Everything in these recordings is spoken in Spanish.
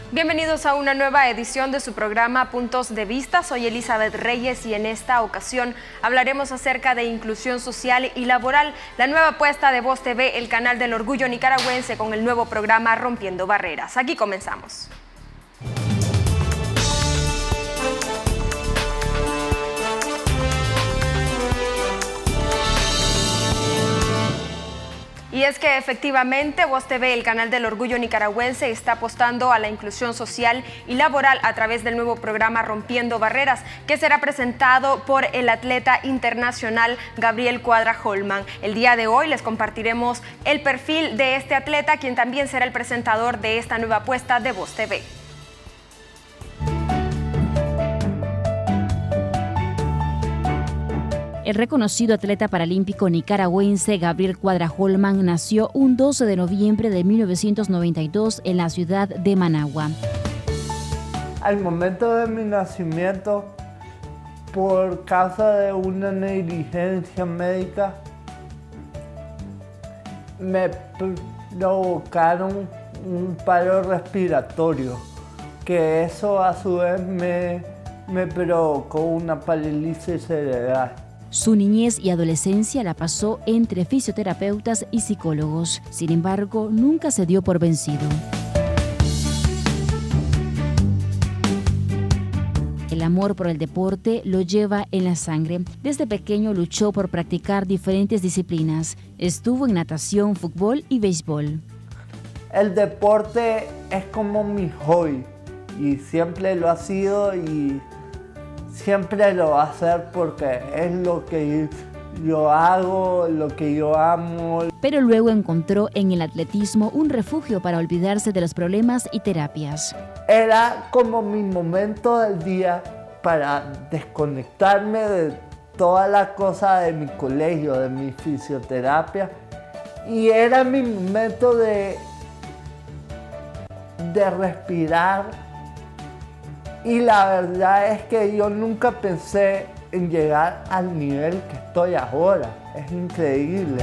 Bienvenidos a una nueva edición de su programa Puntos de Vista. Soy Elizabeth Reyes y en esta ocasión hablaremos acerca de inclusión social y laboral, la nueva apuesta de Voz TV, el canal del orgullo nicaragüense, con el nuevo programa Rompiendo Barreras. Aquí comenzamos. Y es que efectivamente Voz TV, el canal del orgullo nicaragüense, está apostando a la inclusión social y laboral a través del nuevo programa Rompiendo Barreras, que será presentado por el atleta internacional Gabriel Cuadra Holman. El día de hoy les compartiremos el perfil de este atleta, quien también será el presentador de esta nueva apuesta de Voz TV. El reconocido atleta paralímpico nicaragüense Gabriel Cuadra Holman nació un 12 de noviembre de 1992 en la ciudad de Managua. Al momento de mi nacimiento, por causa de una negligencia médica, me provocaron un paro respiratorio, que eso a su vez me provocó una parálisis cerebral. Su niñez y adolescencia la pasó entre fisioterapeutas y psicólogos. Sin embargo, nunca se dio por vencido. El amor por el deporte lo lleva en la sangre. Desde pequeño luchó por practicar diferentes disciplinas. Estuvo en natación, fútbol y béisbol. El deporte es como mi hobby y siempre lo ha sido y siempre lo va a hacer porque es lo que yo hago, lo que yo amo. Pero luego encontró en el atletismo un refugio para olvidarse de los problemas y terapias. Era como mi momento del día para desconectarme de toda la cosa de mi colegio, de mi fisioterapia. Y era mi momento de respirar. Y la verdad es que yo nunca pensé en llegar al nivel que estoy ahora. Es increíble.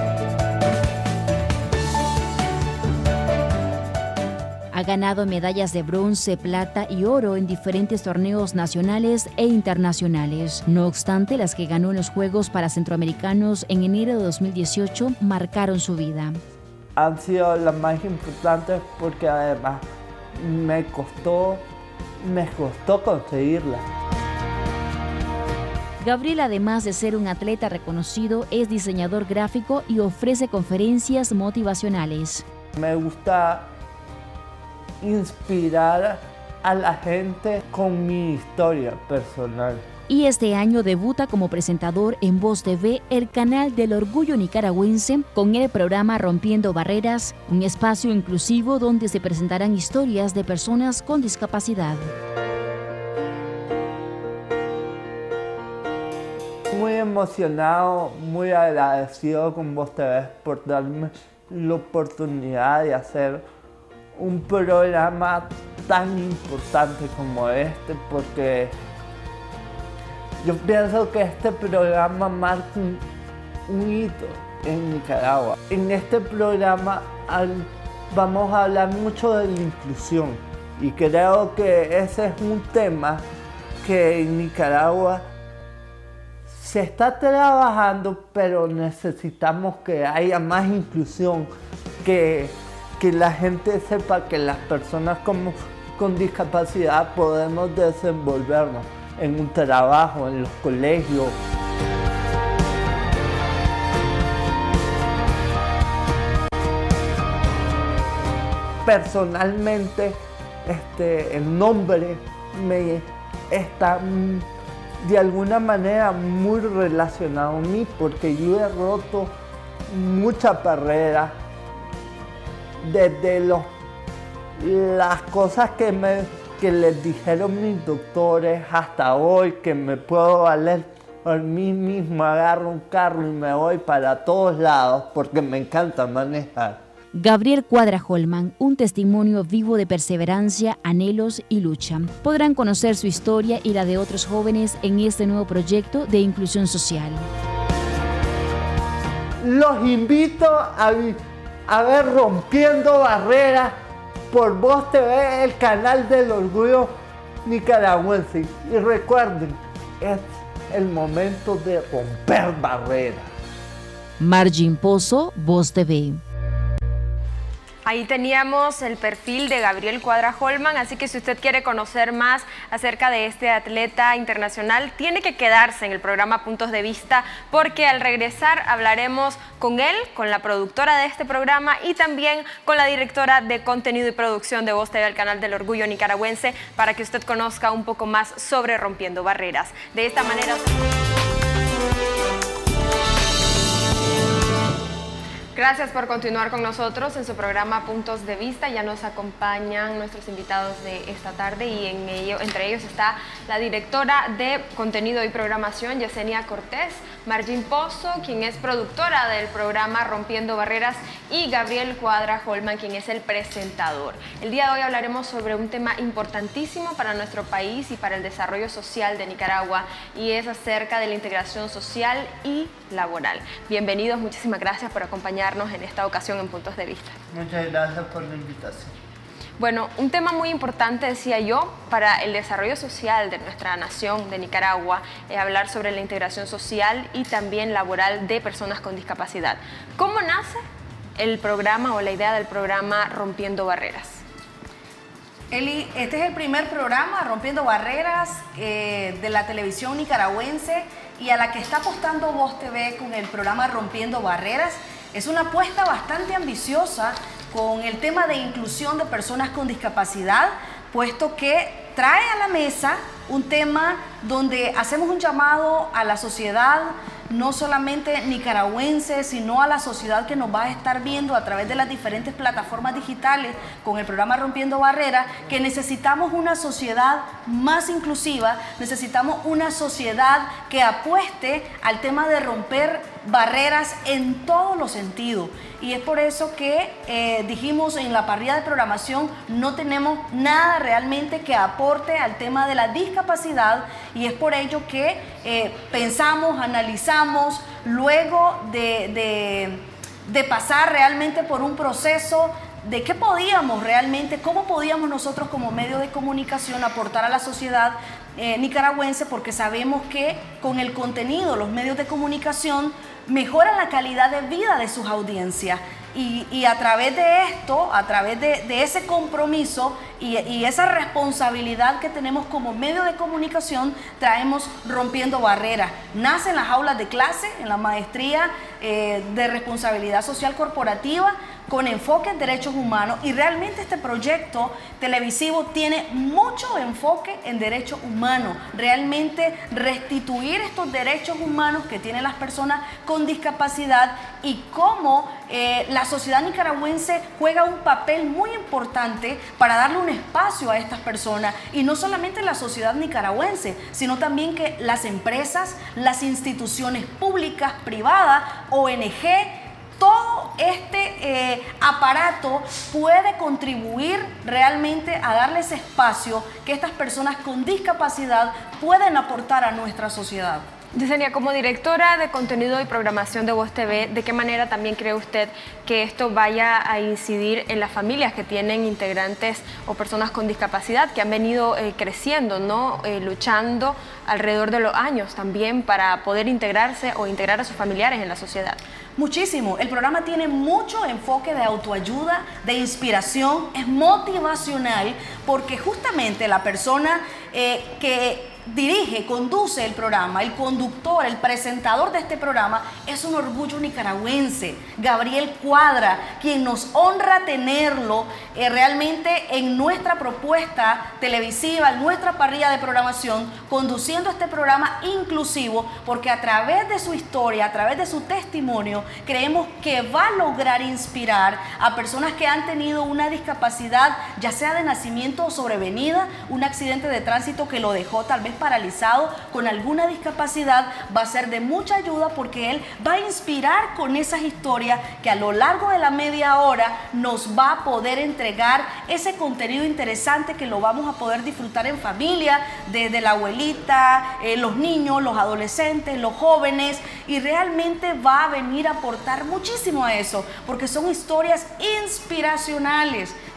Ha ganado medallas de bronce, plata y oro en diferentes torneos nacionales e internacionales. No obstante, las que ganó en los Juegos para Centroamericanos en enero de 2018 marcaron su vida. Han sido las más importantes porque además me costó conseguirla. Gabriel, además de ser un atleta reconocido, es diseñador gráfico y ofrece conferencias motivacionales. Me gusta inspirar a la gente con mi historia personal. Y este año debuta como presentador en Voz TV, el canal del orgullo nicaragüense, con el programa Rompiendo Barreras, un espacio inclusivo donde se presentarán historias de personas con discapacidad. Muy emocionado, muy agradecido con Voz TV por darme la oportunidad de hacer un programa tan importante como este, porque yo pienso que este programa marca un hito en Nicaragua. En este programa vamos a hablar mucho de la inclusión y creo que ese es un tema que en Nicaragua se está trabajando, pero necesitamos que haya más inclusión, que la gente sepa que las personas con discapacidad podemos desenvolvernos en un trabajo, en los colegios. Personalmente, el nombre me está de alguna manera muy relacionado a mí, porque yo he roto muchas barreras desde las cosas que les dijeron mis doctores hasta hoy, que me puedo valer por mí mismo, agarro un carro y me voy para todos lados porque me encanta manejar. Gabriel Cuadra Holman, un testimonio vivo de perseverancia, anhelos y lucha. Podrán conocer su historia y la de otros jóvenes en este nuevo proyecto de inclusión social. Los invito a ver Rompiendo Barreras por Voz TV, el canal del orgullo nicaragüense. Y recuerden, es el momento de romper barreras. Margin Pozo, Voz TV. Ahí teníamos el perfil de Gabriel Cuadra Holman, así que si usted quiere conocer más acerca de este atleta internacional, tiene que quedarse en el programa Puntos de Vista, porque al regresar hablaremos con él, con la productora de este programa y también con la directora de contenido y producción de Voz TV, el canal del orgullo nicaragüense, para que usted conozca un poco más sobre Rompiendo Barreras. De esta manera... Gracias por continuar con nosotros en su programa Puntos de Vista. Ya nos acompañan nuestros invitados de esta tarde y entre ellos está la directora de contenido y programación, Yesenia Cortés, Margin Pozo, quien es productora del programa Rompiendo Barreras, y Gabriel Cuadra Holman, quien es el presentador. El día de hoy hablaremos sobre un tema importantísimo para nuestro país y para el desarrollo social de Nicaragua, y es acerca de la integración social y laboral. Bienvenidos, muchísimas gracias por acompañarnos en esta ocasión en Puntos de Vista. Muchas gracias por la invitación. Bueno, un tema muy importante, decía yo, para el desarrollo social de nuestra nación, de Nicaragua, es hablar sobre la integración social y también laboral de personas con discapacidad. ¿Cómo nace el programa o la idea del programa Rompiendo Barreras? Eli, este es el primer programa, Rompiendo Barreras, de la televisión nicaragüense, y a la que está apostando Voz TV con el programa Rompiendo Barreras. Es una apuesta bastante ambiciosa con el tema de inclusión de personas con discapacidad, puesto que trae a la mesa un tema donde hacemos un llamado a la sociedad, no solamente nicaragüense, sino a la sociedad que nos va a estar viendo a través de las diferentes plataformas digitales con el programa Rompiendo Barreras, que necesitamos una sociedad más inclusiva, necesitamos una sociedad que apueste al tema de romper barreras en todos los sentidos. Y es por eso que dijimos en la parrilla de programación, no tenemos nada realmente que aporte al tema de la discapacidad, y es por ello que pensamos, analizamos, luego de pasar realmente por un proceso de qué podíamos realmente, cómo podíamos nosotros como medio de comunicación aportar a la sociedad nicaragüense, porque sabemos que con el contenido, los medios de comunicación mejoran la calidad de vida de sus audiencias. Y a través de esto, a través de ese compromiso y esa responsabilidad que tenemos como medio de comunicación, traemos Rompiendo Barreras. Nace en las aulas de clase, en la maestría de responsabilidad social corporativa, con enfoque en derechos humanos, y realmente este proyecto televisivo tiene mucho enfoque en derechos humanos, realmente restituir estos derechos humanos que tienen las personas con discapacidad, y cómo la sociedad nicaragüense juega un papel muy importante para darle un espacio a estas personas, y no solamente la sociedad nicaragüense, sino también que las empresas, las instituciones públicas, privadas, ONG, todo este aparato puede contribuir realmente a darle ese espacio que estas personas con discapacidad pueden aportar a nuestra sociedad. Yesenia, como directora de contenido y programación de Voz TV, ¿de qué manera también cree usted que esto vaya a incidir en las familias que tienen integrantes o personas con discapacidad que han venido creciendo, ¿no? Luchando alrededor de los años también para poder integrarse o integrar a sus familiares en la sociedad? Muchísimo. El programa tiene mucho enfoque de autoayuda, de inspiración, es motivacional, porque justamente la persona que dirige, conduce el programa, el conductor, el presentador de este programa, es un orgullo nicaragüense, Gabriel Cuadra, quien nos honra tenerlo realmente en nuestra propuesta televisiva, en nuestra parrilla de programación, conduciendo este programa inclusivo, porque a través de su historia, a través de su testimonio, creemos que va a lograr inspirar a personas que han tenido una discapacidad, ya sea de nacimiento o sobrevenida, un accidente de tránsito que lo dejó tal vez paralizado, con alguna discapacidad. Va a ser de mucha ayuda porque él va a inspirar con esas historias que a lo largo de la media hora nos va a poder entregar ese contenido interesante que lo vamos a poder disfrutar en familia, desde la abuelita, los niños, los adolescentes, los jóvenes, y realmente va a venir a aportar muchísimo a eso, porque son historias inspiracionales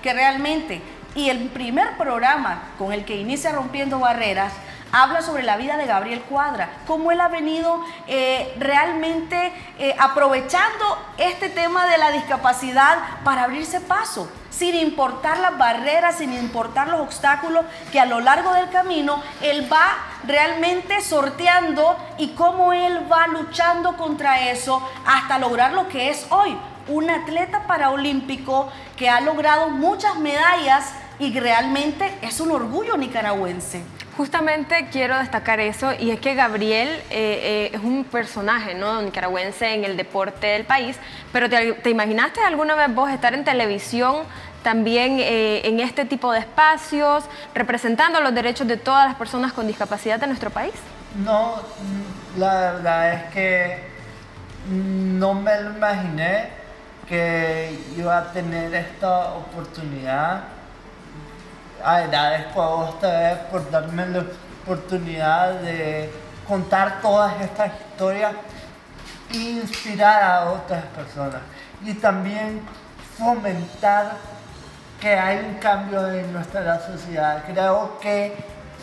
que realmente, y el primer programa con el que inicia Rompiendo Barreras, habla sobre la vida de Gabriel Cuadra, cómo él ha venido realmente aprovechando este tema de la discapacidad para abrirse paso, sin importar las barreras, sin importar los obstáculos que a lo largo del camino él va realmente sorteando y cómo él va luchando contra eso hasta lograr lo que es hoy, un atleta paraolímpico que ha logrado muchas medallas y realmente es un orgullo nicaragüense. Justamente quiero destacar eso, y es que Gabriel es un personaje, ¿no?, nicaragüense en el deporte del país, pero ¿te imaginaste alguna vez vos estar en televisión también en este tipo de espacios, representando los derechos de todas las personas con discapacidad de nuestro país? No, la verdad es que no me lo imaginé que iba a tener esta oportunidad. Agradezco a vos TV por darme la oportunidad de contar todas estas historias e inspirar a otras personas y también fomentar que hay un cambio en nuestra sociedad. Creo que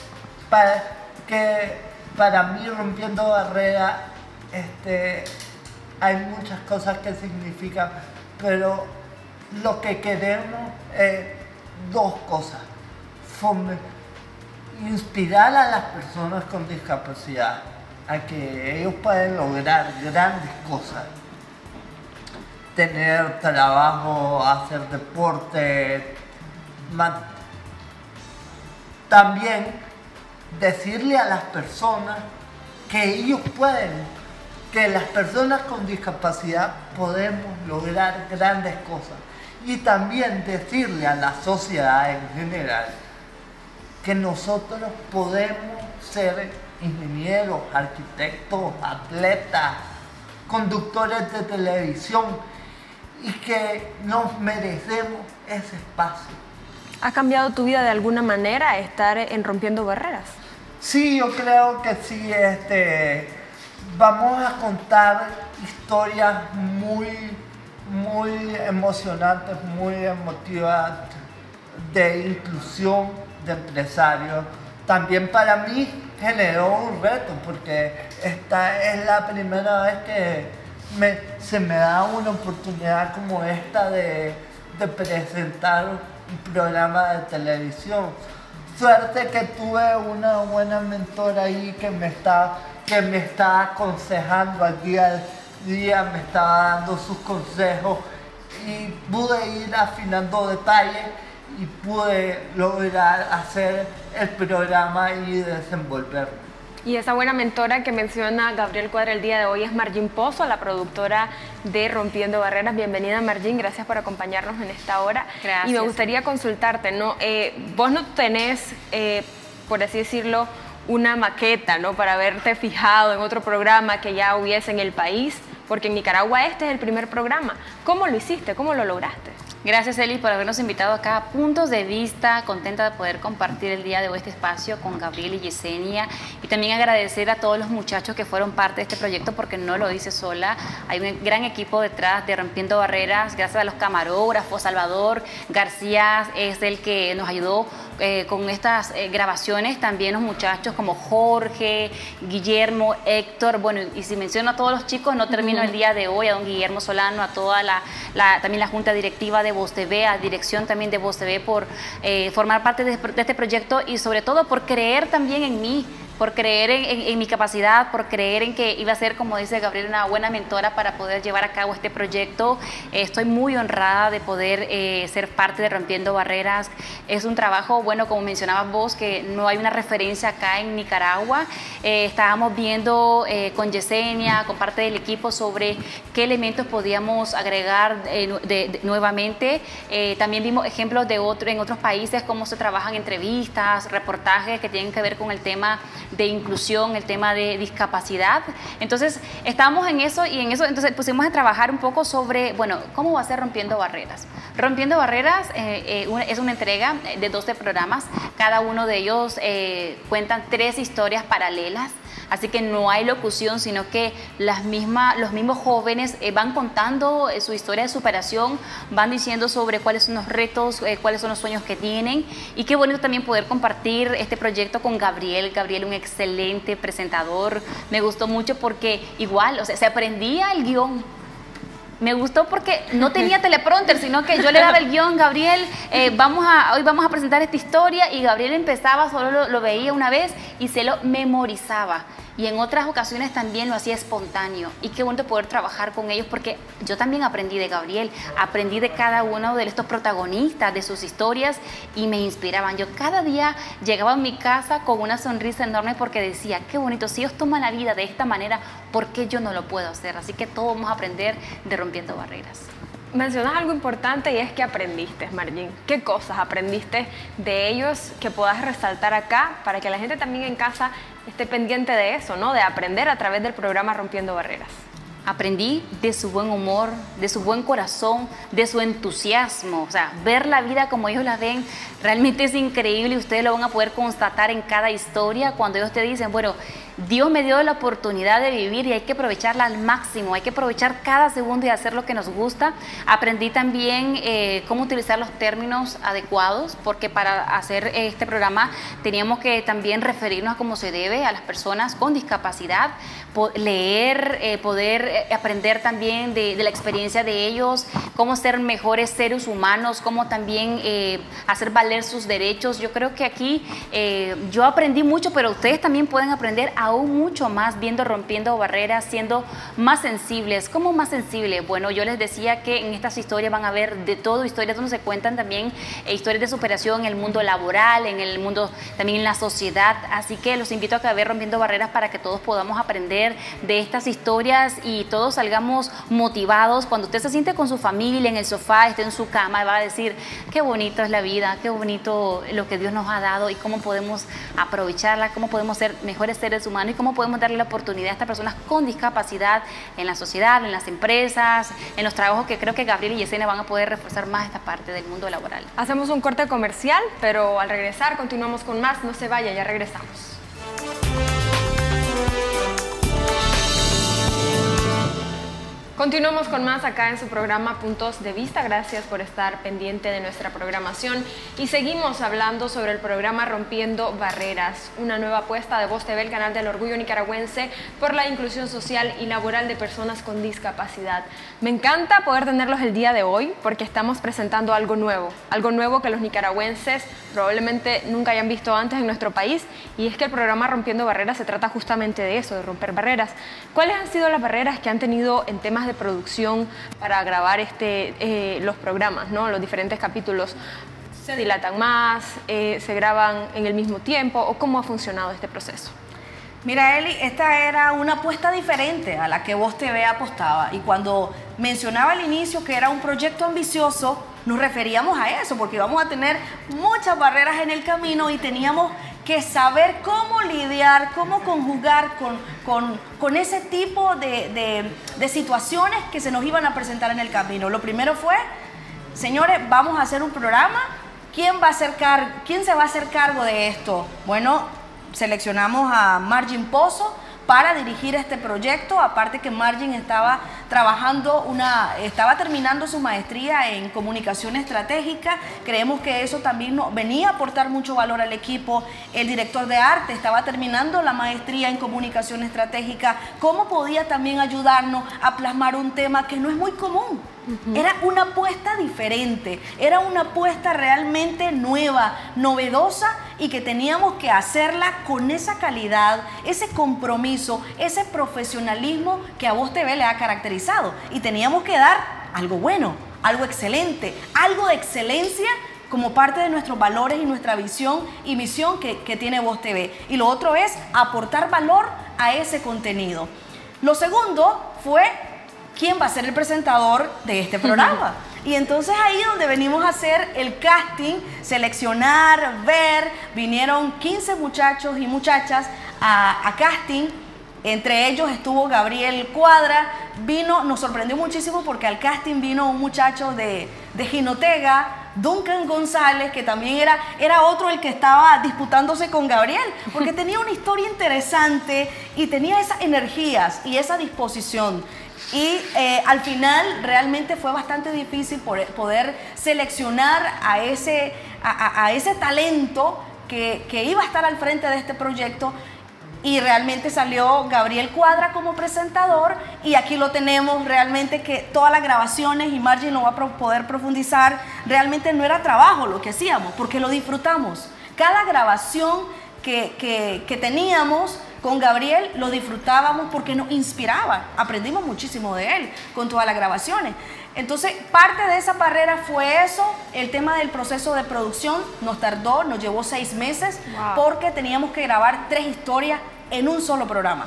para mí Rompiendo Barreras hay muchas cosas que significan, pero lo que queremos es dos cosas: inspirar a las personas con discapacidad a que ellos pueden lograr grandes cosas, tener trabajo, hacer deporte, también decirle a las personas que ellos pueden, que las personas con discapacidad podemos lograr grandes cosas, y también decirle a la sociedad en general que nosotros podemos ser ingenieros, arquitectos, atletas, conductores de televisión y que nos merecemos ese espacio. ¿Ha cambiado tu vida de alguna manera estar en Rompiendo Barreras? Sí, yo creo que sí. Vamos a contar historias muy emocionantes, muy emotivas, de inclusión de empresarios. También para mí generó un reto, porque esta es la primera vez que se me da una oportunidad como esta de presentar un programa de televisión. Suerte que tuve una buena mentora ahí que me está aconsejando al día a día, me estaba dando sus consejos y pude ir afinando detalles y pude lograr hacer el programa y desenvolverlo. Y esa buena mentora que menciona Gabriel Cuadra el día de hoy es Margin Pozo, la productora de Rompiendo Barreras. Bienvenida, Margin, gracias por acompañarnos en esta hora. Gracias. Y me gustaría consultarte, ¿no? Vos no tenés, por así decirlo, una maqueta, ¿no?, para haberte fijado en otro programa que ya hubiese en el país, porque en Nicaragua este es el primer programa. ¿Cómo lo hiciste? ¿Cómo lo lograste? Gracias, Eli, por habernos invitado acá. Puntos de vista, contenta de poder compartir el día de hoy este espacio con Gabriel y Yesenia, y también agradecer a todos los muchachos que fueron parte de este proyecto, porque no lo hice sola. Hay un gran equipo detrás de Rompiendo Barreras, gracias a los camarógrafos. Salvador García es el que nos ayudó con estas grabaciones, también los muchachos como Jorge, Guillermo, Héctor, bueno, y si menciono a todos los chicos no termino el día de hoy, a don Guillermo Solano, a toda también la junta directiva de Voz TV, a dirección también de Voz TV por formar parte de este proyecto, y sobre todo por creer también en mí, por creer en mi capacidad, por creer en que iba a ser, como dice Gabriel, una buena mentora para poder llevar a cabo este proyecto. Estoy muy honrada de poder ser parte de Rompiendo Barreras. Es un trabajo, bueno, como mencionabas vos, que no hay una referencia acá en Nicaragua. Estábamos viendo con Yesenia, con parte del equipo, sobre qué elementos podíamos agregar nuevamente. También vimos ejemplos en otros países, cómo se trabajan entrevistas, reportajes que tienen que ver con el tema de inclusión, el tema de discapacidad. Entonces, estamos en eso, y en eso entonces pusimos a trabajar un poco sobre, bueno, ¿cómo va a ser Rompiendo Barreras? Rompiendo Barreras es una entrega de 12 programas. Cada uno de ellos cuentan 3 historias paralelas. así que no hay locución, sino que los mismos jóvenes van contando su historia de superación, van diciendo sobre cuáles son los retos, cuáles son los sueños que tienen, y qué bonito también poder compartir este proyecto con Gabriel. Gabriel, un excelente presentador, me gustó mucho porque igual, o sea, se aprendía el guión. Me gustó porque no tenía teleprompter, sino que yo le daba el guión, Gabriel, hoy vamos a presentar esta historia, y Gabriel empezaba, solo lo veía una vez y se lo memorizaba. Y en otras ocasiones también lo hacía espontáneo. Y qué bonito poder trabajar con ellos, porque yo también aprendí de Gabriel, aprendí de cada uno de estos protagonistas, de sus historias, y me inspiraban. Yo cada día llegaba a mi casa con una sonrisa enorme porque decía, qué bonito, si ellos toman la vida de esta manera, ¿por qué yo no lo puedo hacer? Así que todos vamos a aprender de Rompiendo Barreras. Mencionas algo importante y es que aprendiste, Margin. ¿Qué cosas aprendiste de ellos que puedas resaltar acá para que la gente también en casa esté pendiente de eso, ¿no? De aprender a través del programa Rompiendo Barreras. Aprendí de su buen humor, de su buen corazón, de su entusiasmo. O sea, ver la vida como ellos la ven realmente es increíble, y ustedes lo van a poder constatar en cada historia cuando ellos te dicen, bueno, Dios me dio la oportunidad de vivir y hay que aprovecharla al máximo, hay que aprovechar cada segundo y hacer lo que nos gusta. Aprendí también cómo utilizar los términos adecuados, porque para hacer este programa teníamos que también referirnos a cómo se debe a las personas con discapacidad, leer, poder aprender también de la experiencia de ellos, cómo ser mejores seres humanos, cómo también hacer valer sus derechos. Yo creo que aquí yo aprendí mucho, pero ustedes también pueden aprender aún mucho más viendo Rompiendo Barreras, siendo más sensibles. ¿Cómo más sensibles? Bueno, yo les decía que en estas historias van a ver de todo, historias donde se cuentan también historias de superación en el mundo laboral, en el mundo, también en la sociedad. Así que los invito a que vean Rompiendo Barreras para que todos podamos aprender de estas historias y todos salgamos motivados. Cuando usted se siente con su familia en el sofá, esté en su cama, va a decir, qué bonito es la vida, qué bonito lo que Dios nos ha dado y cómo podemos aprovecharla, cómo podemos ser mejores seres humanos y cómo podemos darle la oportunidad a estas personas con discapacidad en la sociedad, en las empresas, en los trabajos, que creo que Gabriel y Yesenia van a poder reforzar más esta parte del mundo laboral. Hacemos un corte comercial, pero al regresar continuamos con más. No se vaya, ya regresamos. Continuamos con más acá en su programa Puntos de Vista. Gracias por estar pendiente de nuestra programación y seguimos hablando sobre el programa Rompiendo Barreras, una nueva apuesta de Voz TV, el canal del orgullo nicaragüense por la inclusión social y laboral de personas con discapacidad. Me encanta poder tenerlos el día de hoy porque estamos presentando algo nuevo que los nicaragüenses probablemente nunca hayan visto antes en nuestro país, y es que el programa Rompiendo Barreras se trata justamente de eso, de romper barreras. ¿Cuáles han sido las barreras que han tenido en temas de producción para grabar los programas, ¿no? Los diferentes capítulos? ¿Se dilatan más? ¿Se graban en el mismo tiempo? ¿O cómo ha funcionado este proceso? Mira, Eli, esta era una apuesta diferente a la que Voz TV apostaba, y cuando mencionaba al inicio que era un proyecto ambicioso, nos referíamos a eso, porque íbamos a tener muchas barreras en el camino y teníamos que saber cómo lidiar, cómo conjugar con ese tipo de situaciones que se nos iban a presentar en el camino. Lo primero fue, señores, vamos a hacer un programa, ¿quién se va a hacer cargo de esto? Bueno, seleccionamos a Margin Pozo para dirigir este proyecto, aparte que Margin estaba terminando su maestría en comunicación estratégica. Creemos que eso también venía a aportar mucho valor al equipo. El director de arte estaba terminando la maestría en comunicación estratégica. ¿Cómo podía también ayudarnos a plasmar un tema que no es muy común? Era una apuesta diferente, era una apuesta realmente nueva, novedosa, y que teníamos que hacerla con esa calidad, ese compromiso, ese profesionalismo que a Voz TV le ha caracterizado. Y teníamos que dar algo bueno, algo excelente, algo de excelencia como parte de nuestros valores y nuestra visión y misión que tiene Voz TV. Y lo otro es aportar valor a ese contenido. Lo segundo fue, ¿quién va a ser el presentador de este programa? Y entonces ahí donde venimos a hacer el casting, seleccionar, ver, vinieron 15 muchachos y muchachas a casting. Entre ellos estuvo Gabriel Cuadra. Nos sorprendió muchísimo porque al casting vino un muchacho de Jinotega, Duncan González, que también era otro el que estaba disputándose con Gabriel, porque tenía una historia interesante y tenía esas energías y esa disposición. Y al final realmente fue bastante difícil poder seleccionar a ese talento que iba a estar al frente de este proyecto. Y realmente salió Gabriel Cuadra como presentador, y aquí lo tenemos realmente, que todas las grabaciones, y Margie lo va a poder profundizar, realmente no era trabajo lo que hacíamos, porque lo disfrutamos. Cada grabación que teníamos con Gabriel lo disfrutábamos porque nos inspiraba, aprendimos muchísimo de él con todas las grabaciones. Entonces, parte de esa barrera fue eso, el tema del proceso de producción. Nos llevó 6 meses, porque teníamos que grabar 3 historias en un solo programa.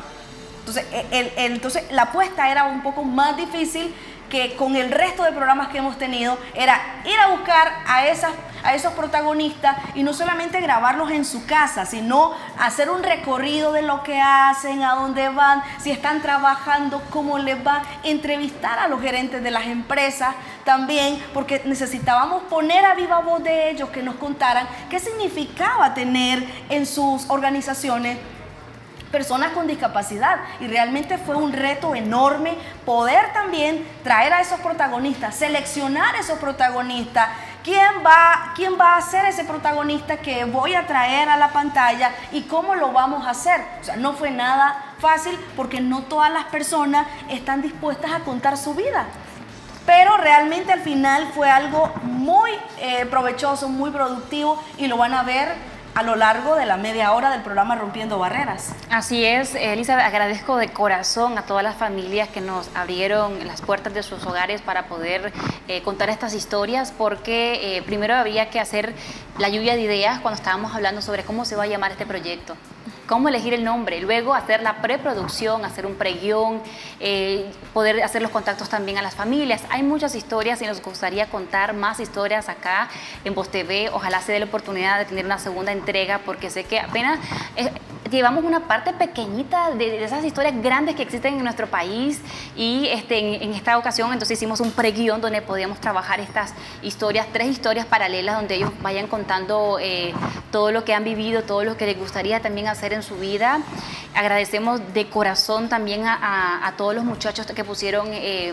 Entonces, la apuesta era un poco más difícil que con el resto de programas que hemos tenido, era ir a buscar a esos protagonistas y no solamente grabarlos en su casa, sino hacer un recorrido de lo que hacen, a dónde van, si están trabajando, cómo les va, entrevistar a los gerentes de las empresas también, porque necesitábamos poner a viva voz de ellos, que nos contaran qué significaba tener en sus organizaciones personas con discapacidad. Y realmente fue un reto enorme poder también traer a esos protagonistas, seleccionar a esos protagonistas. ¿Quién va a ser ese protagonista que voy a traer a la pantalla y cómo lo vamos a hacer? O sea, no fue nada fácil, porque no todas las personas están dispuestas a contar su vida. Pero realmente al final fue algo muy provechoso, muy productivo, y lo van a ver a lo largo de la media hora del programa Rompiendo Barreras. Así es, Elizabeth, agradezco de corazón a todas las familias que nos abrieron las puertas de sus hogares para poder contar estas historias, porque primero había que hacer la lluvia de ideas cuando estábamos hablando sobre cómo se va a llamar este proyecto, cómo elegir el nombre, luego hacer la preproducción, hacer un preguión, poder hacer los contactos también a las familias. Hay muchas historias y nos gustaría contar más historias acá en Voz TV. Ojalá se dé la oportunidad de tener una segunda entrega, porque sé que apenas llevamos una parte pequeñita de esas historias grandes que existen en nuestro país, y en esta ocasión entonces hicimos un preguión donde podíamos trabajar estas historias, 3 historias paralelas, donde ellos vayan contando todo lo que han vivido, todo lo que les gustaría también hacer en su vida. Agradecemos de corazón también a todos los muchachos que pusieron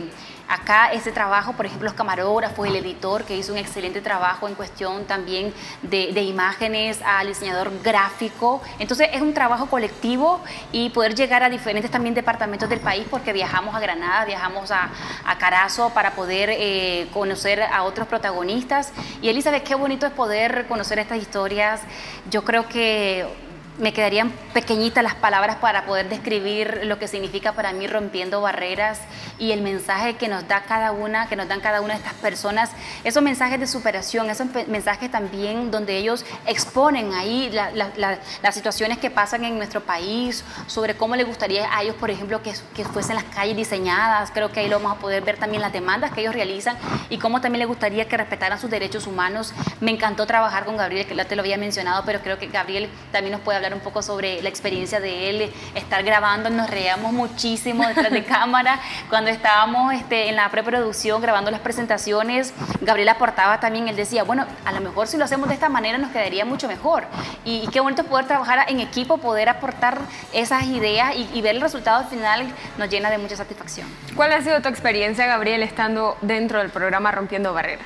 acá ese trabajo, por ejemplo, los camarógrafos, el editor, que hizo un excelente trabajo en cuestión también de imágenes, al diseñador gráfico. Entonces es un trabajo colectivo, y poder llegar a diferentes también departamentos del país, porque viajamos a Granada, viajamos a Carazo para poder conocer a otros protagonistas. Y Elizabeth, qué bonito es poder conocer estas historias. Yo creo que me quedarían pequeñitas las palabras para poder describir lo que significa para mí Rompiendo Barreras, y el mensaje que nos da cada una, que nos dan cada una de estas personas, esos mensajes de superación, esos mensajes también donde ellos exponen ahí las situaciones que pasan en nuestro país, sobre cómo les gustaría a ellos, por ejemplo, que fuesen las calles diseñadas. Creo que ahí lo vamos a poder ver también, las demandas que ellos realizan, y cómo también les gustaría que respetaran sus derechos humanos. Me encantó trabajar con Gabriel, que ya te lo había mencionado, pero creo que Gabriel también nos puede hablar un poco sobre la experiencia de él, estar grabando. Nos reíamos muchísimo detrás de cámara cuando estábamos en la preproducción grabando las presentaciones. Gabriel aportaba también, él decía, bueno, a lo mejor si lo hacemos de esta manera nos quedaría mucho mejor, y qué bonito poder trabajar en equipo, poder aportar esas ideas y ver el resultado al final nos llena de mucha satisfacción. ¿Cuál ha sido tu experiencia, Gabriel, estando dentro del programa Rompiendo Barreras?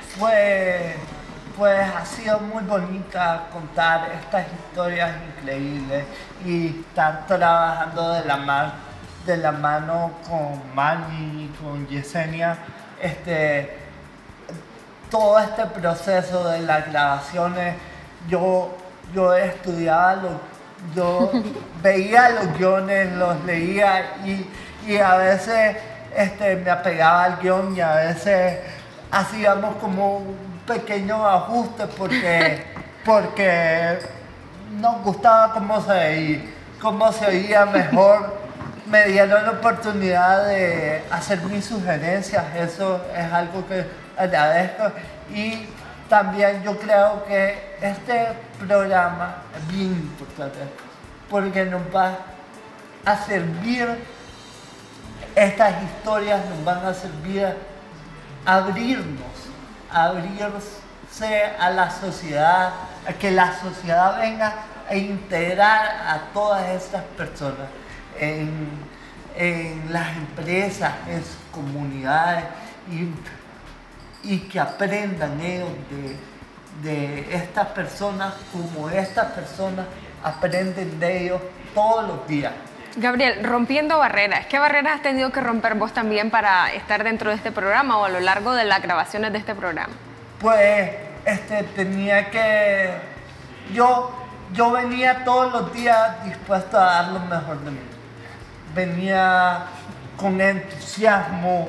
Pues ha sido muy bonita contar estas historias increíbles y estar trabajando de la mano con Margie y con Yesenia. Todo este proceso de las grabaciones, yo estudiaba, yo veía los guiones, los leía, y a veces me apegaba al guión, y a veces hacíamos como un pequeño ajuste porque nos gustaba cómo se oía mejor. Me dieron la oportunidad de hacer mis sugerencias, eso es algo que agradezco. Y también yo creo que este programa es bien importante, porque nos va a servir, estas historias nos van a servir a abrir a la sociedad, a que la sociedad venga a integrar a todas estas personas en las empresas, en sus comunidades y que aprendan ellos de estas personas como estas personas aprenden de ellos todos los días. Gabriel, rompiendo barreras, ¿qué barreras has tenido que romper vos también para estar dentro de este programa o a lo largo de las grabaciones de este programa? Pues tenía que... Yo venía todos los días dispuesto a dar lo mejor de mí. Venía con entusiasmo,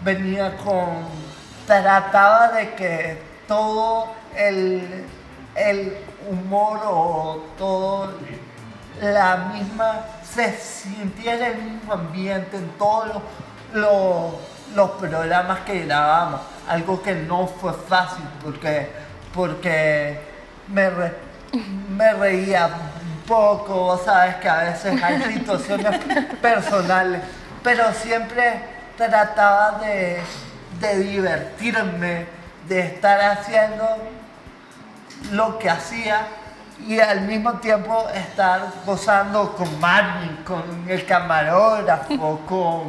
trataba de que todo el humor o todo la misma, se sintiera el mismo ambiente en todos los programas que grabamos. Algo que no fue fácil porque me reía un poco, sabes que a veces hay situaciones personales, pero siempre trataba de divertirme, de estar haciendo lo que hacía y al mismo tiempo estar gozando con Marvin, con el camarógrafo,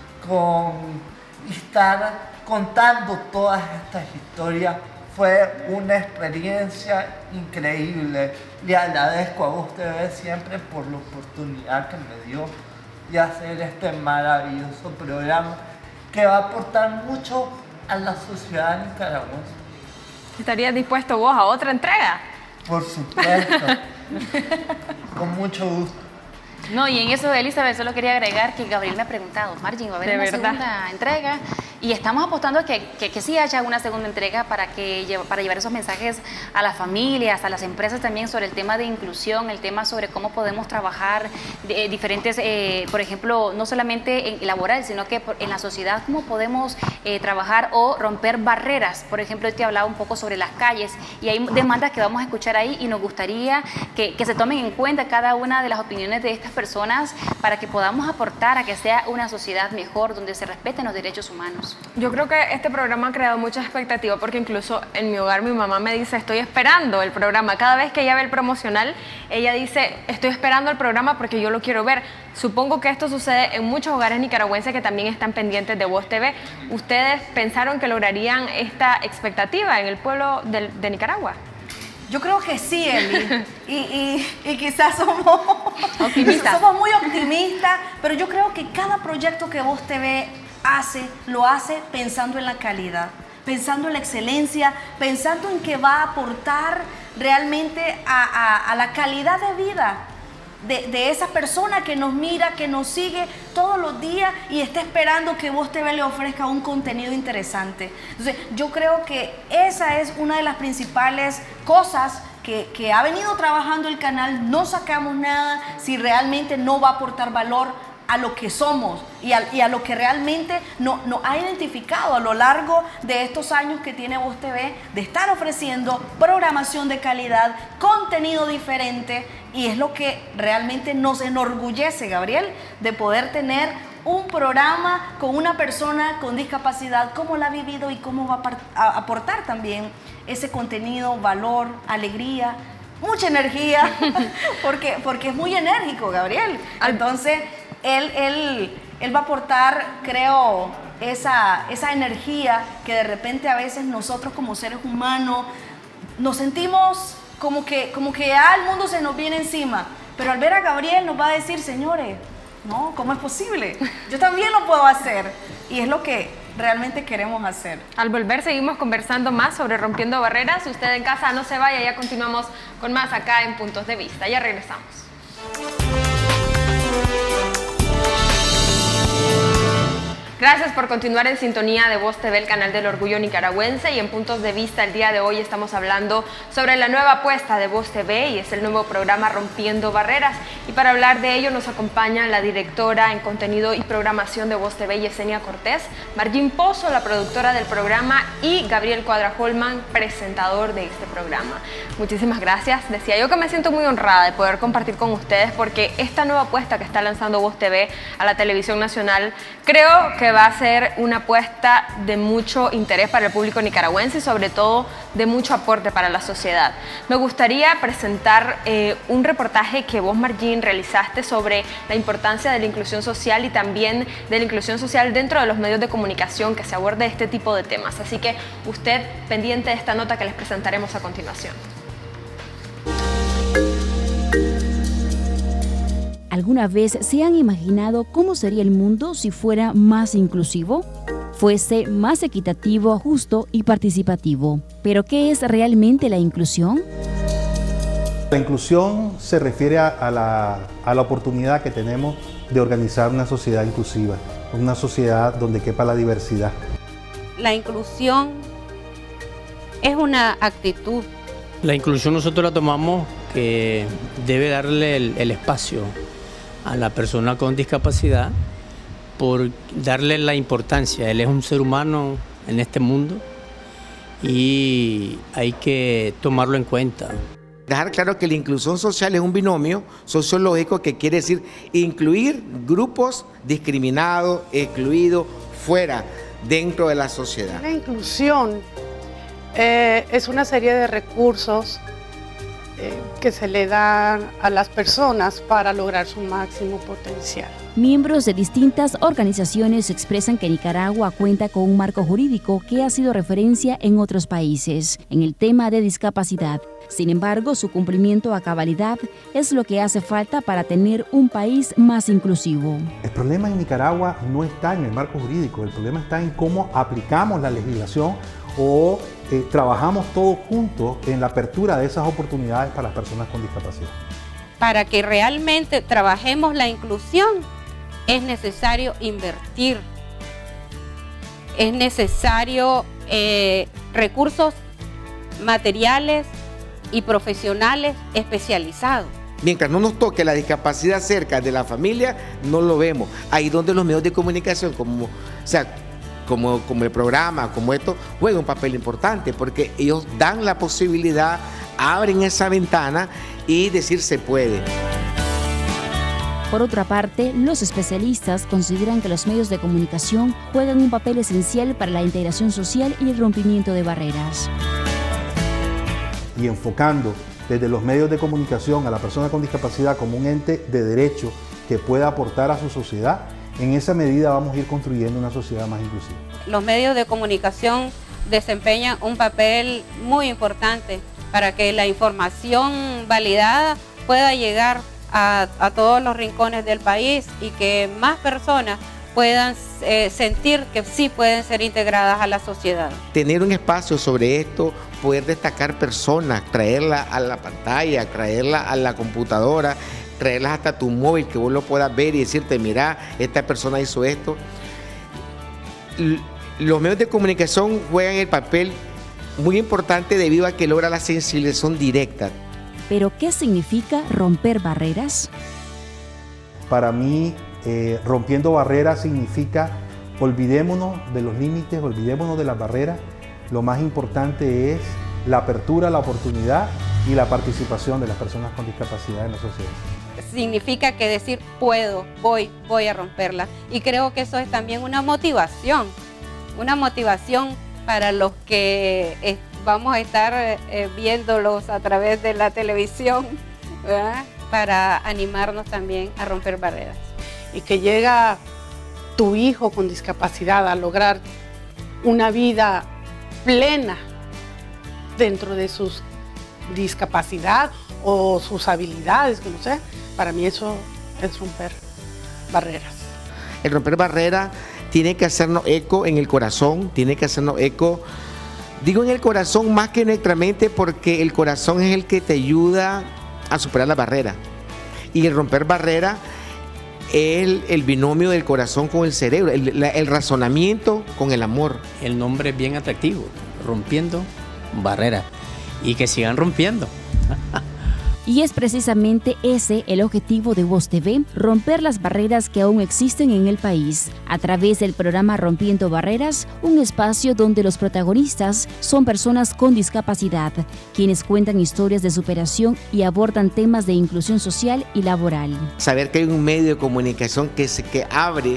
y estar contando todas estas historias. Fue una experiencia increíble. Le agradezco a Voz TV siempre por la oportunidad que me dio de hacer este maravilloso programa que va a aportar mucho a la sociedad nicaragüense. ¿Estarías dispuesto vos a otra entrega? Por supuesto, con mucho gusto. No, y en eso, Elizabeth, solo quería agregar que Gabriel me ha preguntado, Margin, ¿va a haber una segunda entrega? Y estamos apostando que sí haya una segunda entrega para llevar esos mensajes a las familias, a las empresas también sobre el tema de inclusión, el tema sobre cómo podemos trabajar diferentes, por ejemplo, no solamente en laboral, sino que en la sociedad, cómo podemos trabajar o romper barreras. Por ejemplo, te hablaba un poco sobre las calles y hay demandas que vamos a escuchar ahí y nos gustaría que se tomen en cuenta cada una de las opiniones de estas personas para que podamos aportar a que sea una sociedad mejor donde se respeten los derechos humanos. Yo creo que este programa ha creado mucha expectativa porque incluso en mi hogar mi mamá me dice, estoy esperando el programa. Cada vez que ella ve el promocional, ella dice, estoy esperando el programa porque yo lo quiero ver. Supongo que esto sucede en muchos hogares nicaragüenses que también están pendientes de Voz TV. ¿Ustedes pensaron que lograrían esta expectativa en el pueblo de Nicaragua? Yo creo que sí, Eli, y quizás somos optimistas. Somos muy optimistas, pero yo creo que cada proyecto que Voz TV lo hace pensando en la calidad, pensando en la excelencia, pensando en que va a aportar realmente a la calidad de vida de esa persona que nos mira, que nos sigue todos los días y está esperando que Voz TV le ofrezca un contenido interesante. Entonces, yo creo que esa es una de las principales cosas que ha venido trabajando el canal. No sacamos nada si realmente no va a aportar valor a lo que somos y a lo que realmente nos ha identificado a lo largo de estos años que tiene Voz TV, de estar ofreciendo programación de calidad, contenido diferente, y es lo que realmente nos enorgullece, Gabriel, de poder tener un programa con una persona con discapacidad, cómo la ha vivido y cómo va a aportar también ese contenido, valor, alegría, mucha energía, porque es muy enérgico, Gabriel. Entonces, él va a aportar, creo, esa energía que de repente a veces nosotros como seres humanos nos sentimos como que el mundo se nos viene encima. Pero al ver a Gabriel nos va a decir, señores, no, ¿cómo es posible? Yo también lo puedo hacer. Y es lo que realmente queremos hacer. Al volver seguimos conversando más sobre Rompiendo Barreras. Usted en casa no se vaya, ya continuamos con más acá en Puntos de Vista. Ya regresamos. Gracias por continuar en sintonía de Voz TV, el canal del orgullo nicaragüense, y en Puntos de Vista el día de hoy estamos hablando sobre la nueva apuesta de Voz TV y es el nuevo programa Rompiendo Barreras. Y para hablar de ello nos acompaña la directora en contenido y programación de Voz TV, Yesenia Cortés, Margin Pozo, la productora del programa, y Gabriel Cuadra-Holman, presentador de este programa. Muchísimas gracias. Decía yo que me siento muy honrada de poder compartir con ustedes porque esta nueva apuesta que está lanzando Voz TV a la televisión nacional creo que que va a ser una apuesta de mucho interés para el público nicaragüense y sobre todo de mucho aporte para la sociedad. Me gustaría presentar un reportaje que vos, Margin, realizaste sobre la importancia de la inclusión social y también de la inclusión social dentro de los medios de comunicación que se aborde este tipo de temas. Así que usted pendiente de esta nota que les presentaremos a continuación. ¿Alguna vez se han imaginado cómo sería el mundo si fuera más inclusivo? Fuese más equitativo, justo y participativo. ¿Pero qué es realmente la inclusión? La inclusión se refiere a la oportunidad que tenemos de organizar una sociedad inclusiva, una sociedad donde quepa la diversidad. La inclusión es una actitud. La inclusión nosotros la tomamos que debe darle el espacio a la persona con discapacidad por darle la importancia. Él es un ser humano en este mundo y hay que tomarlo en cuenta. Dejar claro que la inclusión social es un binomio sociológico que quiere decir incluir grupos discriminados, excluidos, fuera, dentro de la sociedad. La inclusión es una serie de recursos que se le dan a las personas para lograr su máximo potencial. Miembros de distintas organizaciones expresan que Nicaragua cuenta con un marco jurídico que ha sido referencia en otros países en el tema de discapacidad. Sin embargo, su cumplimiento a cabalidad es lo que hace falta para tener un país más inclusivo. El problema en Nicaragua no está en el marco jurídico, el problema está en cómo aplicamos la legislación o trabajamos todos juntos en la apertura de esas oportunidades para las personas con discapacidad. Para que realmente trabajemos la inclusión es necesario invertir, es necesario recursos materiales y profesionales especializados. Mientras no nos toque la discapacidad cerca de la familia, no lo vemos. Ahí donde los medios de comunicación, como el programa, como esto, juegan un papel importante porque ellos dan la posibilidad, abren esa ventana y decir se puede. Por otra parte, los especialistas consideran que los medios de comunicación juegan un papel esencial para la integración social y el rompimiento de barreras. Y enfocando desde los medios de comunicación a la persona con discapacidad como un ente de derecho que pueda aportar a su sociedad, en esa medida vamos a ir construyendo una sociedad más inclusiva. Los medios de comunicación desempeñan un papel muy importante para que la información validada pueda llegar a todos los rincones del país y que más personas puedan sentir que sí pueden ser integradas a la sociedad. Tener un espacio sobre esto, poder destacar personas, traerla a la pantalla, traerla a la computadora, traerlas hasta tu móvil, que vos lo puedas ver y decirte, mira, esta persona hizo esto. Los medios de comunicación juegan el papel muy importante debido a que logra la sensibilización directa. ¿Pero qué significa romper barreras? Para mí, rompiendo barreras significa olvidémonos de los límites, olvidémonos de las barreras. Lo más importante es la apertura, la oportunidad y la participación de las personas con discapacidad en la sociedad. Significa que decir puedo, voy a romperla. Y creo que eso es también una motivación para los que vamos a estar viéndolos a través de la televisión, ¿verdad? Para animarnos también a romper barreras. Y que llega tu hijo con discapacidad a lograr una vida plena dentro de su discapacidad o sus habilidades, que no sé, para mí eso es romper barreras. El romper barreras tiene que hacernos eco en el corazón, tiene que hacernos eco, digo en el corazón más que en nuestra mente, porque el corazón es el que te ayuda a superar la barrera. Y el romper barreras es el binomio del corazón con el cerebro, el razonamiento con el amor. El nombre es bien atractivo, rompiendo barreras, y que sigan rompiendo. Y es precisamente ese el objetivo de Voz TV, romper las barreras que aún existen en el país, a través del programa Rompiendo Barreras, un espacio donde los protagonistas son personas con discapacidad, quienes cuentan historias de superación y abordan temas de inclusión social y laboral. Saber que hay un medio de comunicación que abre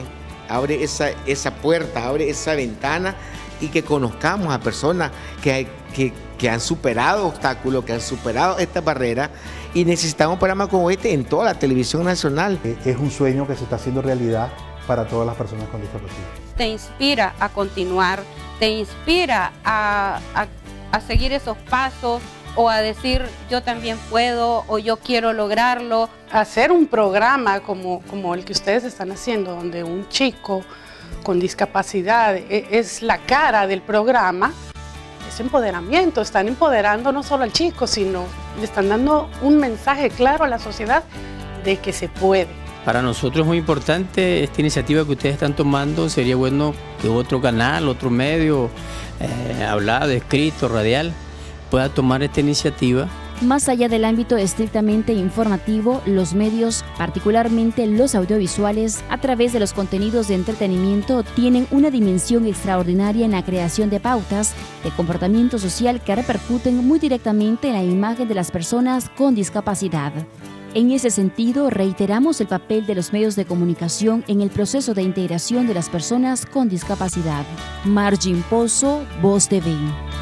abre esa puerta, abre esa ventana y que conozcamos a personas que han superado obstáculos, que han superado esta barrera, y necesitamos un programa como este en toda la televisión nacional. Es un sueño que se está haciendo realidad para todas las personas con discapacidad. Te inspira a continuar, te inspira a seguir esos pasos o a decir yo también puedo o yo quiero lograrlo. Hacer un programa como el que ustedes están haciendo, donde un chico con discapacidad es la cara del programa, es empoderamiento. Están empoderando no solo al chico, sino le están dando un mensaje claro a la sociedad de que se puede. Para nosotros es muy importante esta iniciativa que ustedes están tomando. Sería bueno que otro canal, otro medio, hablado, escrito, radial, pueda tomar esta iniciativa. Más allá del ámbito estrictamente informativo, los medios, particularmente los audiovisuales, a través de los contenidos de entretenimiento, tienen una dimensión extraordinaria en la creación de pautas de comportamiento social que repercuten muy directamente en la imagen de las personas con discapacidad. En ese sentido, reiteramos el papel de los medios de comunicación en el proceso de integración de las personas con discapacidad. Margin Pozo, Voz TV.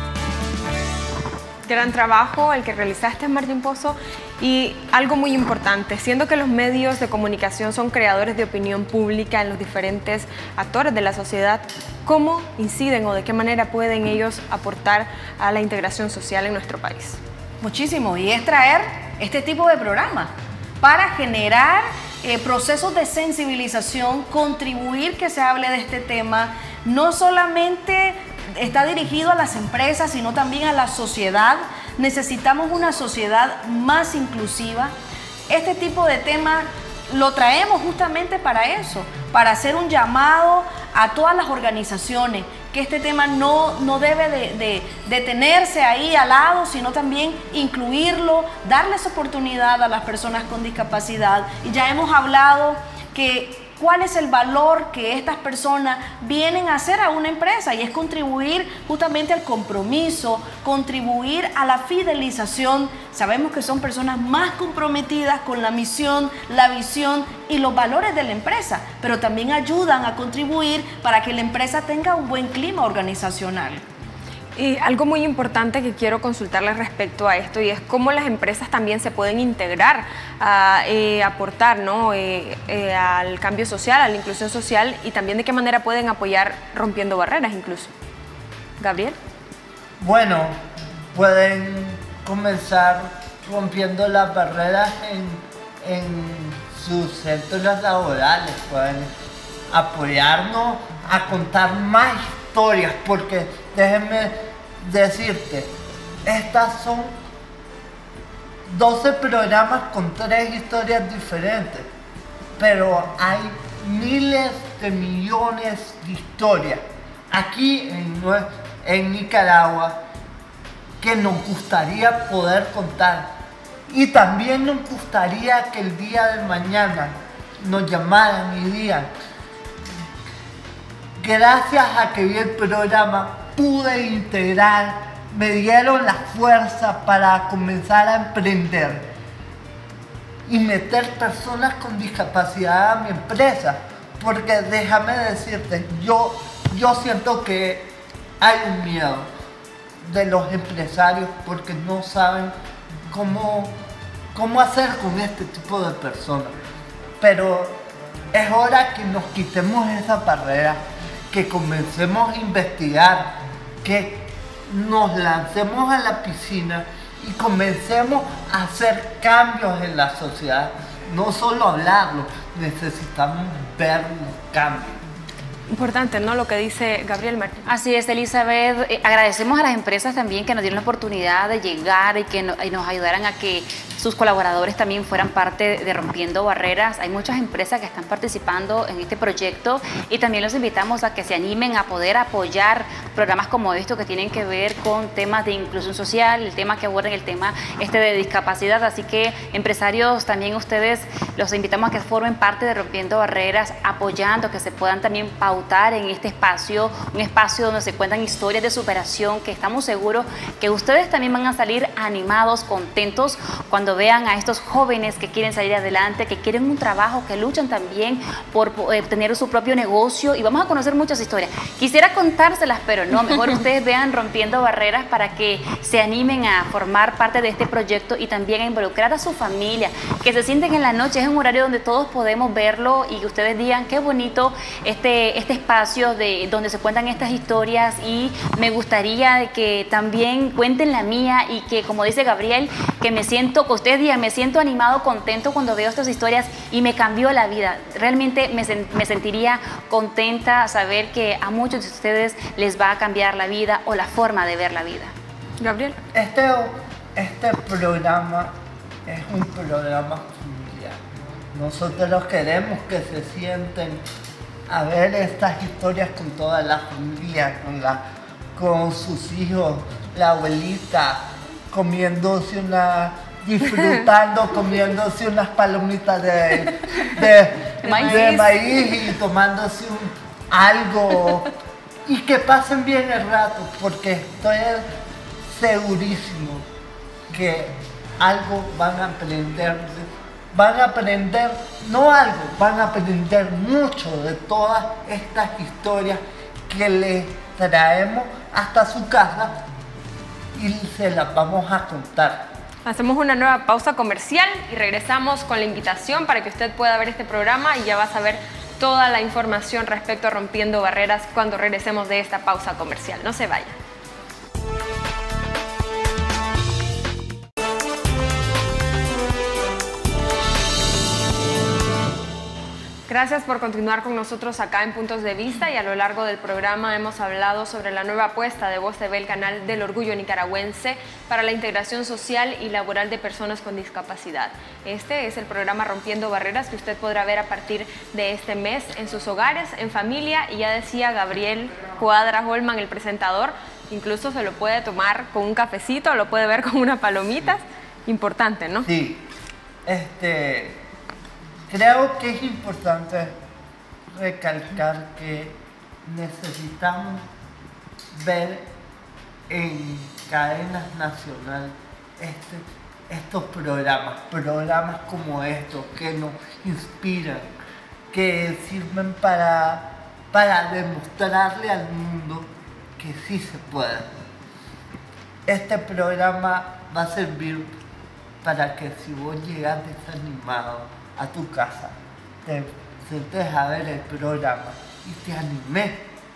Gran trabajo el que realizaste, Margin Pozo, y algo muy importante, siendo que los medios de comunicación son creadores de opinión pública en los diferentes actores de la sociedad, ¿cómo inciden o de qué manera pueden ellos aportar a la integración social en nuestro país? Muchísimo, y es traer este tipo de programas para generar procesos de sensibilización, contribuir que se hable de este tema, no solamente está dirigido a las empresas, sino también a la sociedad. Necesitamos una sociedad más inclusiva. Este tipo de temas lo traemos justamente para eso, para hacer un llamado a todas las organizaciones, que este tema no debe de detenerse ahí al lado, sino también incluirlo, darles oportunidad a las personas con discapacidad. Y ya hemos hablado que cuál es el valor que estas personas vienen a hacer a una empresa, y es contribuir justamente al compromiso, contribuir a la fidelización. Sabemos que son personas más comprometidas con la misión, la visión y los valores de la empresa, pero también ayudan a contribuir para que la empresa tenga un buen clima organizacional. Y algo muy importante que quiero consultarles respecto a esto, y es cómo las empresas también se pueden integrar a aportar, ¿no? Al cambio social, a la inclusión social, y también de qué manera pueden apoyar rompiendo barreras incluso. Gabriel. Bueno, pueden comenzar rompiendo las barreras en sus centros laborales, pueden apoyarnos a contar más historias, porque déjenme decirte, estas son 12 programas con 3 historias diferentes, pero hay miles de millones de historias aquí en Nicaragua que nos gustaría poder contar, y también nos gustaría que el día de mañana nos llamaran y digan: gracias a que vi el programa pude integrar, me dieron la fuerza para comenzar a emprender y meter personas con discapacidad a mi empresa. Porque déjame decirte, yo siento que hay un miedo de los empresarios porque no saben cómo hacer con este tipo de personas. Pero es hora que nos quitemos esa barrera, que comencemos a investigar, que nos lancemos a la piscina y comencemos a hacer cambios en la sociedad. No solo hablarlo, necesitamos ver los cambios. Importante, ¿no?, lo que dice Gabriel Martín. Así es, Elizabeth. Agradecemos a las empresas también que nos dieron la oportunidad de llegar y que nos ayudaran a que sus colaboradores también fueran parte de Rompiendo Barreras. Hay muchas empresas que están participando en este proyecto y también los invitamos a que se animen a poder apoyar programas como estos que tienen que ver con temas de inclusión social, el tema que abordan el tema de discapacidad. Así que empresarios, también ustedes los invitamos a que formen parte de Rompiendo Barreras, apoyando, que se puedan también pautar pautar en este espacio, un espacio donde se cuentan historias de superación, que estamos seguros que ustedes también van a salir animados, contentos, cuando vean a estos jóvenes que quieren salir adelante, que quieren un trabajo, que luchan también por tener su propio negocio, y vamos a conocer muchas historias. Quisiera contárselas, pero no, mejor ustedes vean Rompiendo Barreras para que se animen a formar parte de este proyecto y también a involucrar a su familia, que se sienten en la noche. Es un horario donde todos podemos verlo y que ustedes digan qué bonito este espacio donde se cuentan estas historias, y me gustaría de que también cuenten la mía, y que, como dice Gabriel, que ustedes digan, me siento animado, contento cuando veo estas historias y me cambió la vida. Realmente me sentiría contenta saber que a muchos de ustedes les va a cambiar la vida o la forma de ver la vida. Gabriel. Este programa es un programa familiar. Nosotros queremos que se sienten a ver estas historias con toda la familia, con sus hijos, la abuelita, disfrutando, comiéndose unas palomitas de maíz y tomándose algo, y que pasen bien el rato, porque estoy segurísimo que algo van a aprender, van a aprender mucho de todas estas historias que les traemos hasta su casa y se las vamos a contar. Hacemos una nueva pausa comercial y regresamos con la invitación para que usted pueda ver este programa, y ya va a saber toda la información respecto a Rompiendo Barreras cuando regresemos de esta pausa comercial. No se vaya. Gracias por continuar con nosotros acá en Puntos de Vista, y a lo largo del programa hemos hablado sobre la nueva apuesta de Voz TV, el canal del orgullo nicaragüense para la integración social y laboral de personas con discapacidad. Este es el programa Rompiendo Barreras, que usted podrá ver a partir de este mes en sus hogares, en familia, y ya decía Gabriel Cuadra Holman, el presentador, incluso se lo puede tomar con un cafecito, lo puede ver con unas palomitas. Importante, ¿no? Sí. Creo que es importante recalcar que necesitamos ver en cadenas nacionales estos programas como estos, que nos inspiran, que sirven para demostrarle al mundo que sí se puede. Este programa va a servir para que, si vos llegas desanimado a tu casa, te sientes a ver el programa y te animes.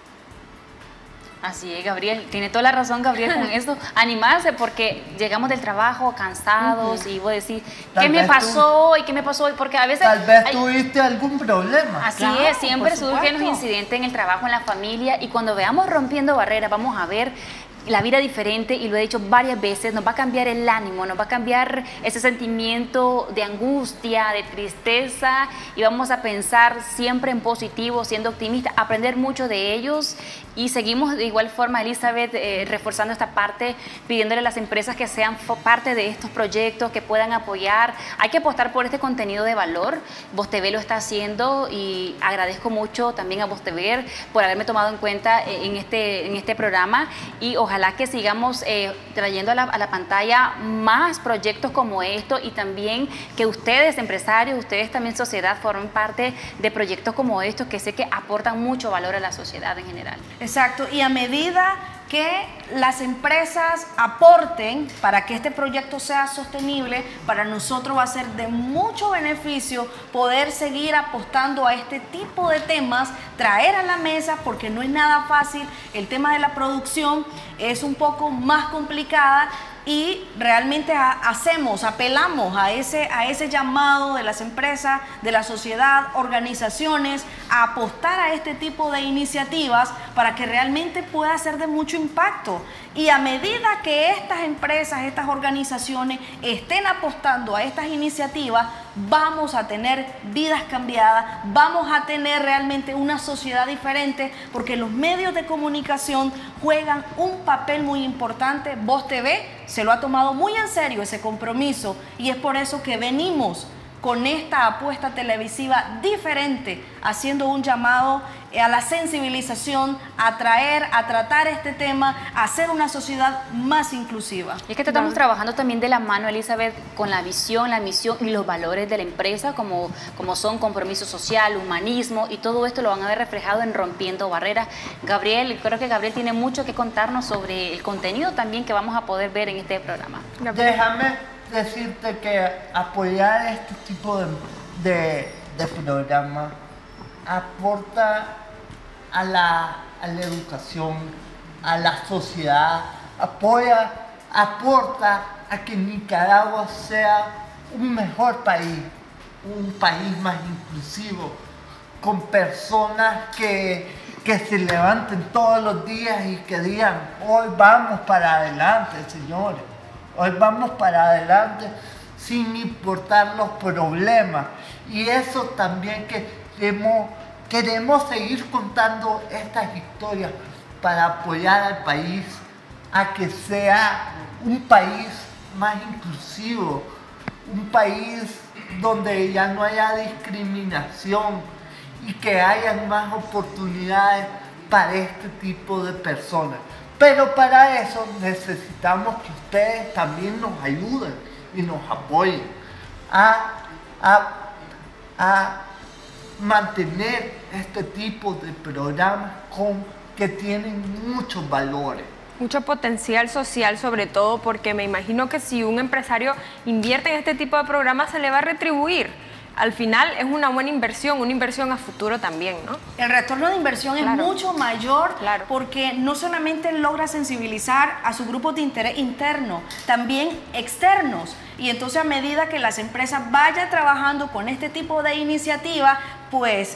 Así es, Gabriel, tiene toda la razón, Gabriel, con esto, animarse, porque llegamos del trabajo cansados y vos decís, ¿qué me pasó hoy? ¿Qué me pasó hoy? Porque a veces... Tal vez tuviste algún problema. Así es, siempre surgen los incidentes en el trabajo, en la familia, y cuando veamos Rompiendo Barreras vamos a ver la vida diferente, y lo he dicho varias veces, nos va a cambiar el ánimo, nos va a cambiar ese sentimiento de angustia, de tristeza, y vamos a pensar siempre en positivo, siendo optimistas, aprender mucho de ellos. Y seguimos de igual forma, Elizabeth, reforzando esta parte, pidiéndole a las empresas que sean parte de estos proyectos, que puedan apoyar. Hay que apostar por este contenido de valor. Voz TV lo está haciendo, y agradezco mucho también a Voz TV por haberme tomado en cuenta en este programa, y ojalá que sigamos trayendo a la pantalla más proyectos como esto, y también que ustedes, empresarios, ustedes también sociedad, formen parte de proyectos como estos, que sé que aportan mucho valor a la sociedad en general. Exacto, y a medida que las empresas aporten para que este proyecto sea sostenible, para nosotros va a ser de mucho beneficio poder seguir apostando a este tipo de temas, traer a la mesa, porque no es nada fácil. El tema de la producción es un poco más complicada, y realmente apelamos a ese llamado de las empresas, de la sociedad, organizaciones, a apostar a este tipo de iniciativas para que realmente pueda ser de mucho impacto. Y a medida que estas empresas, estas organizaciones estén apostando a estas iniciativas, vamos a tener vidas cambiadas, vamos a tener realmente una sociedad diferente, porque los medios de comunicación juegan un papel muy importante. Voz TV se lo ha tomado muy en serio ese compromiso, y es por eso que venimos con esta apuesta televisiva diferente, haciendo un llamado a la sensibilización, a tratar este tema, a hacer una sociedad más inclusiva. Y es que estamos trabajando también de la mano, Elizabeth, con la visión, la misión y los valores de la empresa, como son compromiso social, humanismo, y todo esto lo van a ver reflejado en Rompiendo Barreras. Gabriel, creo que Gabriel tiene mucho que contarnos sobre el contenido también que vamos a poder ver en este programa. Déjame decirte que apoyar este tipo de programa aporta a la educación, a la sociedad, aporta a que Nicaragua sea un mejor país, un país más inclusivo, con personas que se levanten todos los días y que digan, hoy vamos para adelante, señores, hoy vamos para adelante sin importar los problemas. Y eso también queremos seguir contando estas historias para apoyar al país a que sea un país más inclusivo, un país donde ya no haya discriminación y que haya más oportunidades para este tipo de personas. Pero para eso necesitamos que ustedes también nos ayuden y nos apoyen a mantener este tipo de programas que tienen muchos valores. Mucho potencial social, sobre todo porque me imagino que si un empresario invierte en este tipo de programas se le va a retribuir. Al final es una buena inversión a futuro también, ¿no? El retorno de inversión es mucho mayor porque no solamente logra sensibilizar a sus grupos de interés interno, también externos. Y entonces a medida que las empresas vayan trabajando con este tipo de iniciativa, pues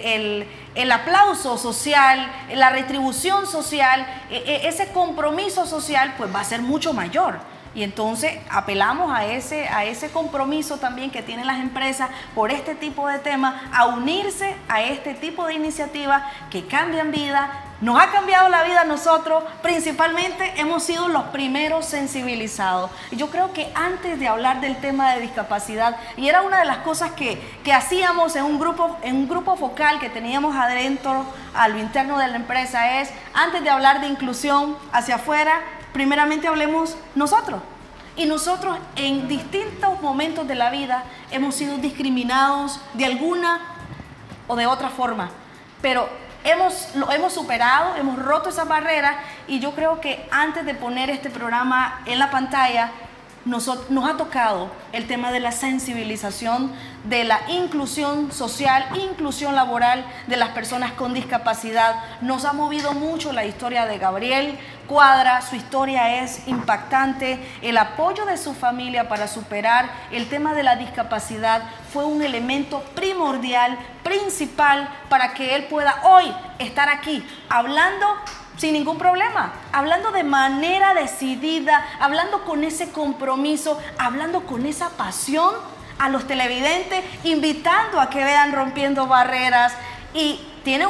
el aplauso social, la retribución social, ese compromiso social, pues va a ser mucho mayor. Y entonces apelamos a ese compromiso también que tienen las empresas por este tipo de temas, a unirse a este tipo de iniciativas que cambian vida. Nos ha cambiado la vida a nosotros, principalmente hemos sido los primeros sensibilizados. Y yo creo que antes de hablar del tema de discapacidad, y era una de las cosas que hacíamos en un grupo focal que teníamos adentro, a lo interno de la empresa, es antes de hablar de inclusión hacia afuera, primeramente hablemos nosotros. Y nosotros en distintos momentos de la vida hemos sido discriminados de alguna o de otra forma. Pero lo hemos superado, hemos roto esas barreras y yo creo que antes de poner este programa en la pantalla, nos ha tocado el tema de la sensibilización, de la inclusión social, inclusión laboral de las personas con discapacidad. Nos ha movido mucho la historia de Gabriel Cuadra, su historia es impactante. El apoyo de su familia para superar el tema de la discapacidad fue un elemento primordial, principal, para que él pueda hoy estar aquí hablando sin ningún problema, hablando de manera decidida, hablando con ese compromiso, hablando con esa pasión a los televidentes, invitando a que vean Rompiendo Barreras. Y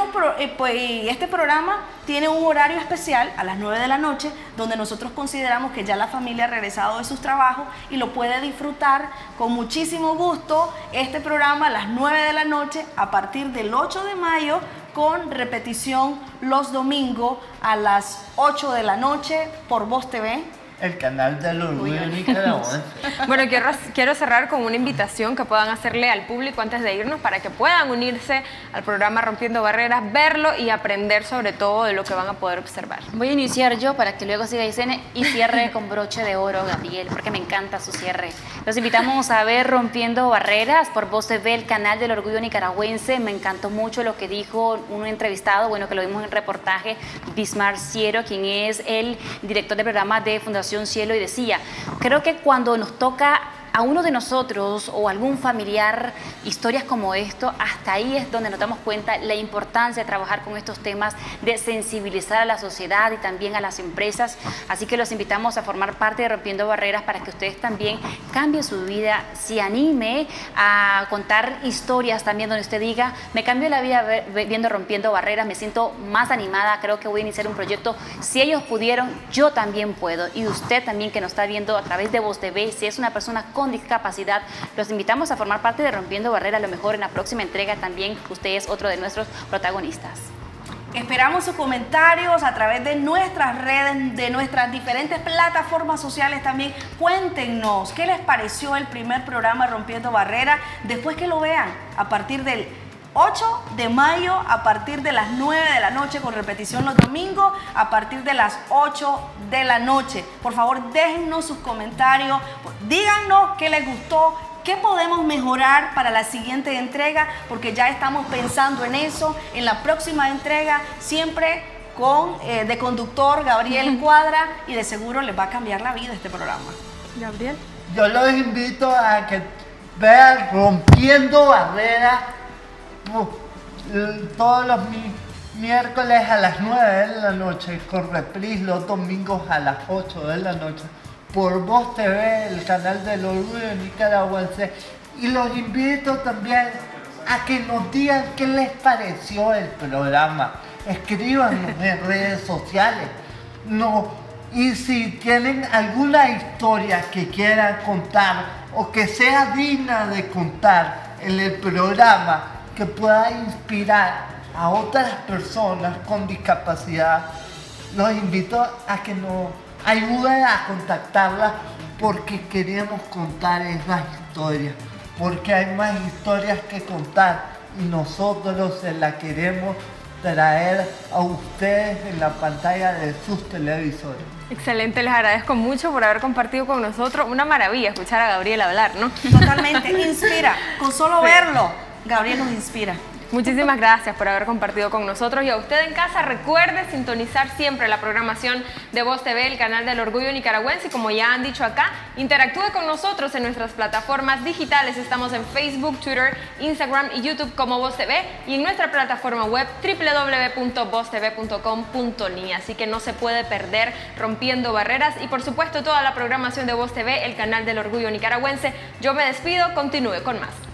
este programa tiene un horario especial a las 9 de la noche, donde nosotros consideramos que ya la familia ha regresado de sus trabajos y lo puede disfrutar con muchísimo gusto. Este programa a las 9 de la noche, a partir del 8 de mayo, con repetición los domingos a las 8 de la noche por Voz TV. El canal del Orgullo Nicaragüense. Bueno, quiero cerrar con una invitación que puedan hacerle al público antes de irnos para que puedan unirse al programa Rompiendo Barreras, verlo y aprender sobre todo de lo que van a poder observar. Voy a iniciar yo para que luego siga Yesenia y cierre con broche de oro Gabriel, porque me encanta su cierre. Los invitamos a ver Rompiendo Barreras por Voz TV, el canal del Orgullo Nicaragüense. Me encantó mucho lo que dijo un entrevistado, bueno, que lo vimos en el reportaje, Bismar Ciero, quien es el director del programa de Fundación Cielo, y decía, creo que cuando nos toca a uno de nosotros o algún familiar historias como esto, hasta ahí es donde nos damos cuenta la importancia de trabajar con estos temas, de sensibilizar a la sociedad y también a las empresas. Así que los invitamos a formar parte de Rompiendo Barreras para que ustedes también cambien su vida, se anime a contar historias también donde usted diga, me cambio la vida viendo Rompiendo Barreras, me siento más animada, creo que voy a iniciar un proyecto. Si ellos pudieron, yo también puedo. Y usted también que nos está viendo a través de Voz TV, si es una persona con con discapacidad. Los invitamos a formar parte de Rompiendo Barreras. A lo mejor en la próxima entrega también usted es otro de nuestros protagonistas. Esperamos sus comentarios a través de nuestras redes, de nuestras diferentes plataformas sociales también. Cuéntenos qué les pareció el primer programa Rompiendo Barreras después que lo vean a partir del 8 de mayo, a partir de las 9 de la noche, con repetición los domingos, a partir de las 8 de la noche. Por favor, déjennos sus comentarios, díganos qué les gustó, qué podemos mejorar para la siguiente entrega, porque ya estamos pensando en eso, en la próxima entrega, siempre con de conductor Gabriel Cuadra, y de seguro les va a cambiar la vida este programa. Gabriel. Yo los invito a que vean Rompiendo Barreras todos los miércoles a las 9 de la noche, con reprise los domingos a las 8 de la noche, por Voz TV, el canal del Orgullo Nicaragüense. Y los invito también a que nos digan qué les pareció el programa. Escríbanos en redes sociales. Y si tienen alguna historia que quieran contar o que sea digna de contar en el programa, que pueda inspirar a otras personas con discapacidad, los invito a que nos ayuden a contactarlas, porque queremos contar esas historias, porque hay más historias que contar y nosotros se las queremos traer a ustedes en la pantalla de sus televisores. Excelente, les agradezco mucho por haber compartido con nosotros. Una maravilla escuchar a Gabriel hablar, ¿no? Totalmente, inspira, con solo verlo, Gabriel nos inspira. Muchísimas gracias por haber compartido con nosotros, y a usted en casa recuerde sintonizar siempre la programación de Voz TV, el canal del Orgullo Nicaragüense, y como ya han dicho acá, interactúe con nosotros en nuestras plataformas digitales. Estamos en Facebook, Twitter, Instagram y YouTube como Voz TV, y en nuestra plataforma web www.voztv.com.ni, así que no se puede perder Rompiendo Barreras y por supuesto toda la programación de Voz TV, el canal del Orgullo Nicaragüense. Yo me despido, continúe con más.